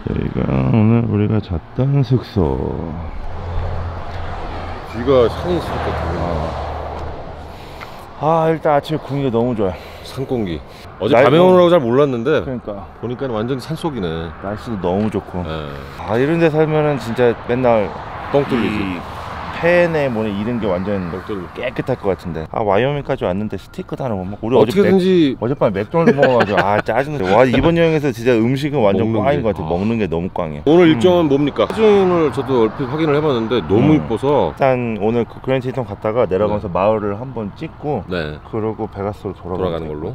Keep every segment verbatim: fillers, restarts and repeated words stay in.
저희가 오늘 우리가 잤던 숙소. 뷰가 산이 있으니까 아, 아 일단 아침에 공기가 너무 좋아요. 산 공기. 어제 밤에 오느라고 잘 몰랐는데 그러니까 보니까 완전 산속이네. 날씨도 너무 좋고. 네. 아 이런 데 살면은 진짜 맨날 뻥 뚫리지. 팬에 뭐냐 이런 게 완전 깨끗할 것 같은데. 아 와이오밍까지 왔는데 스테이크도 하나 못 먹고. 우리 어제든지 맥, 어젯밤에 맥도날드 먹어가지고 아 짜증나. 와 이번 여행에서 진짜 음식은 완전 꽝인 것 같아. 아. 먹는 게 너무 꽝이야. 오늘 음. 일정은 뭡니까? 사진을 저도 얼핏 확인을 해봤는데 너무 음. 이뻐서 일단 오늘 그 그랜드 히튼 갔다가 내려가면서 네. 마을을 한번 찍고 네. 그러고 베가스로 돌아가는 걸로.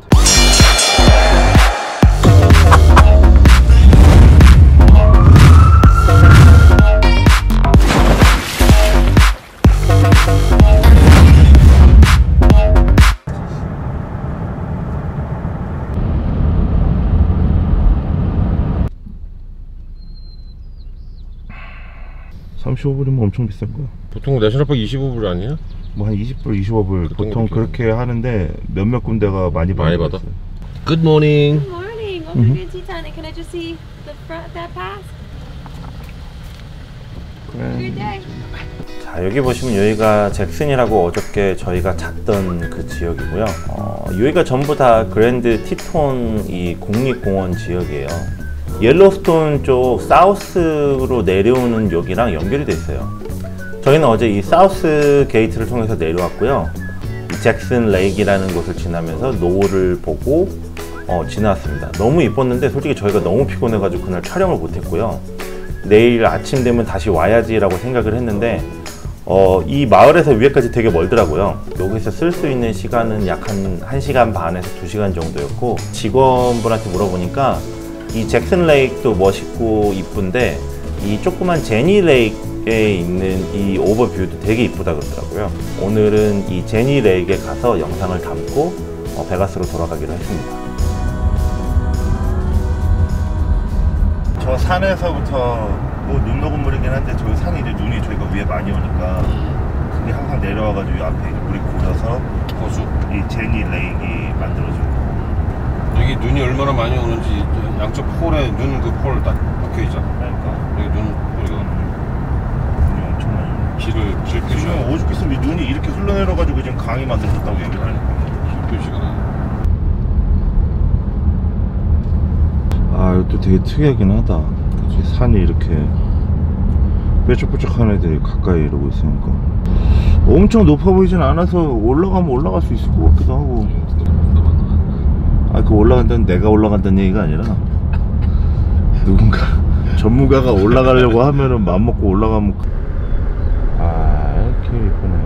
삼십오 불이면 엄청 비싼 거야. 보통 내셔널파크 이십오 불 아니야? 뭐 한 이십 불, 이십오 불 보통 그렇게 느낌이야. 하는데 몇몇 군데가 많이 많이 받아. 받아. Good morning. Good morning. Welcome to Titanic. Can I just see the front of that pass? Good day. 자 여기 보시면 여기가 잭슨이라고 어저께 저희가 잤던 그 지역이고요. 어, 여기가 전부 다 그랜드 티톤 이 국립공원 지역이에요. 옐로스톤 쪽 사우스로 내려오는 여기랑 연결이 돼 있어요. 저희는 어제 이 사우스 게이트를 통해서 내려왔고요. 잭슨 레이크라는 곳을 지나면서 노을을 보고 어, 지나왔습니다. 너무 이뻤는데 솔직히 저희가 너무 피곤해가지고 그날 촬영을 못했고요. 내일 아침 되면 다시 와야지라고 생각을 했는데 어, 이 마을에서 위에까지 되게 멀더라고요. 여기서 쓸 수 있는 시간은 약 한 한 시간 반에서 두 시간 정도였고 직원분한테 물어보니까 이 잭슨 레이크도 멋있고 이쁜데 이 조그만 제니 레이크에 있는 이 오버뷰도 되게 이쁘다 그러더라고요. 오늘은 이 제니 레이크에 가서 영상을 담고 어, 베가스로 돌아가기로 했습니다. 저 산에서부터 뭐 눈 녹은 물이긴 한데 저기 산이 이제 눈이 저희가 위에 많이 오니까 그게 항상 내려와가지고 이 앞에 물이 고여서 호수. 이 제니 레이크가 만들어지고. 여기 눈이 얼마나 많이 오는지 양쪽 폴에 눈 그 폴 딱 박혀 있잖아. 그러니까 여기 눈 여기가 눈이 엄청 많이 오고. 길을 길 표시가 지금 오죽했으면 이 눈이 이렇게 흘러내려가지고 지금 강이 만들어졌다고 얘기를 하니까. 길 표시가 나. 아 이것도 되게 특이하긴 하다. 그치? 산이 이렇게 뾰족뾰족한 애들이 가까이 이러고 있으니까 엄청 높아 보이진 않아서 올라가면 올라갈 수 있을 것 같기도 하고. 아 그 올라간다는 내가 올라간다는 얘기가 아니라 누군가 전문가가 올라가려고 하면은 맘먹고 올라가면 아 이렇게 이쁘네.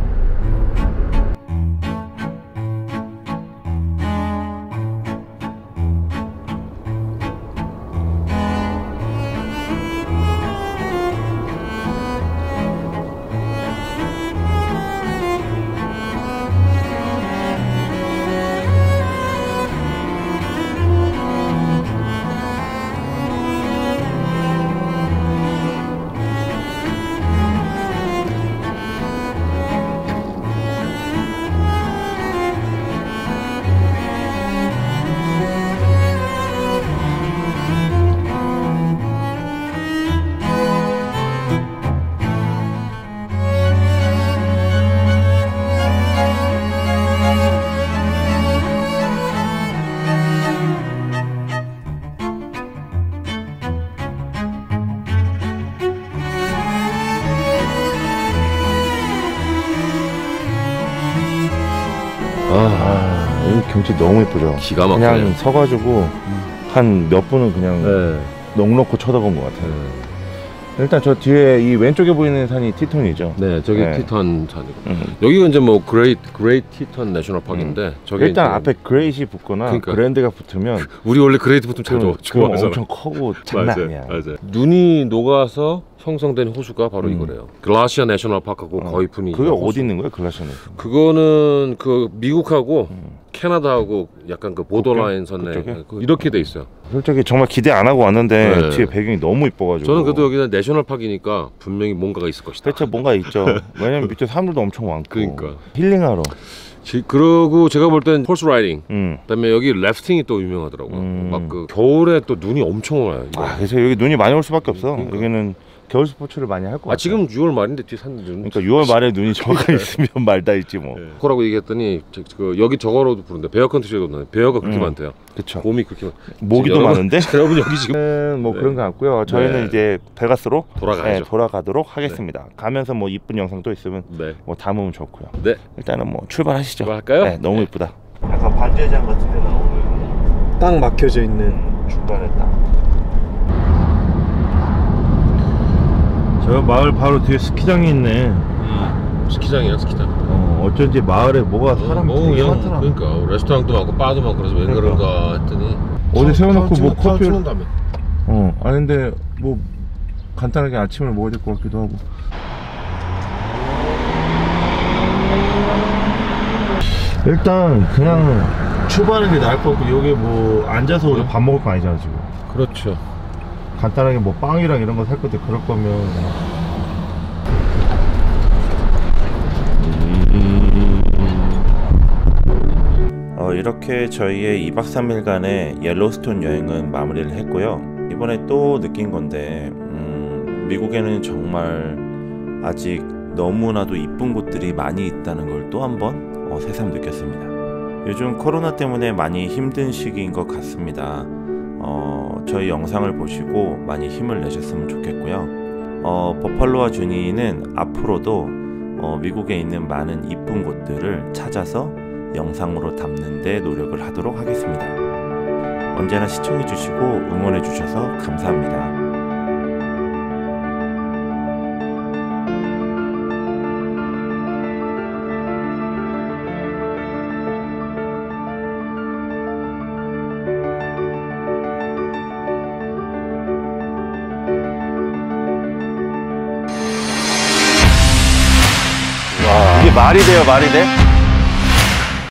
아, 이 경치 너무 예쁘죠? 기가 막히네. 그냥 서가지고 한 몇 분은 그냥 네. 넋놓고 쳐다본 것 같아요. 네. 일단 저 뒤에 이 왼쪽에 보이는 산이 티톤이죠. 네, 저기 네. 티턴 산이고. 음. 여기가 이제 뭐 그레이트 그레이트 티턴 내셔널 파크인데 음. 저기 일단 이제 앞에 그레이시 붙거나 그러니까. 그랜드가 붙으면 우리 원래 그레이트 붙으면 잘 그럼, 좋아. 그럼 엄청 크고 장난 맞아요, 아니야. 맞아요. 눈이 녹아서 형성된 호수가 바로 음. 이거래요. 글라시아 내셔널 파크하고 어. 거의 분위기가. 그게 호수. 어디 있는 거야 글라시아는? 그거는 그 미국하고 음. 캐나다하고 약간 그 보더라인 선에 그쪽에? 그 이렇게 돼 있어요. 솔직히 정말 기대 안 하고 왔는데 네. 뒤에 배경이 너무 이뻐가지고. 저는 그래도 여기는 내셔널 파크니까 분명히 뭔가가 있을 것이다. 대체 뭔가 있죠. 왜냐면 밑에 사람들도 엄청 많고. 그러니까. 힐링하러. 지, 그러고 제가 볼 땐 홀스 라이딩. 음. 그다음에 여기 래프팅이 또 유명하더라고. 음. 막 그 겨울에 또 눈이 엄청 와요. 이거. 아 그래서 여기 눈이 많이 올 수밖에 없어. 그러니까. 여기는 겨울 스포츠를 많이 할 것 같아. 아 지금 유월 말인데 뒤에 산 눈. 그러니까 유월 말에 눈이 저가 있으면 말다 있지 뭐. 네. 거라고 얘기했더니 저, 그 여기 저거로도 부른대. 베어 컨트리라고 부르는데 베어가 그렇게 음. 많대요. 그쵸. 곰이 그렇게 많. 모기도 지금 여러분, 많은데. 여러분 여기 지금 뭐 네. 그런 거 같고요. 저희는 네. 이제 베가스로 돌아가야죠. 네, 돌아가도록 하겠습니다. 가면서 뭐 이쁜 영상도 있으면 네. 뭐 담으면 좋고요. 네. 일단은 뭐 출발하시죠. 출발할까요? 네, 너무 네. 이쁘다. 약간 반지의장 같은 데 나오는 딱 막혀져 있는. 중간에 딱. 저 마을 바로 뒤에 스키장이 있네. 음, 스키장이야 스키장. 어, 어쩐지 마을에 뭐가 사람 뭐 되게 그냥 많더라. 그러니까 레스토랑도 많고 바도 많고 그래서 왜 그러니까. 그런가 했더니 어디 세워놓고 뭐 커피. 다음에 어, 아니 근데 뭐 간단하게 아침을 먹어야 될 것 같기도 하고. 일단 그냥 출발하는 게 나을 것 같고 여기 뭐 앉아서 우리 밥 먹을 거 아니잖아 지금. 그렇죠. 간단하게 뭐 빵이랑 이런 거 살 건데 그럴 거면 어, 이렇게 저희의 이박 삼일간의 옐로스톤 여행은 마무리를 했고요. 이번에 또 느낀 건데 음, 미국에는 정말 아직 너무나도 이쁜 곳들이 많이 있다는 걸 또 한 번 어, 새삼 느꼈습니다. 요즘 코로나 때문에 많이 힘든 시기인 것 같습니다. 어, 저희 영상을 보시고 많이 힘을 내셨으면 좋겠고요. 어, 버팔로와 주니는 앞으로도 어, 미국에 있는 많은 이쁜 곳들을 찾아서 영상으로 담는 데 노력을 하도록 하겠습니다. 언제나 시청해주시고 응원해주셔서 감사합니다. 이게 말이 돼요 말이 돼?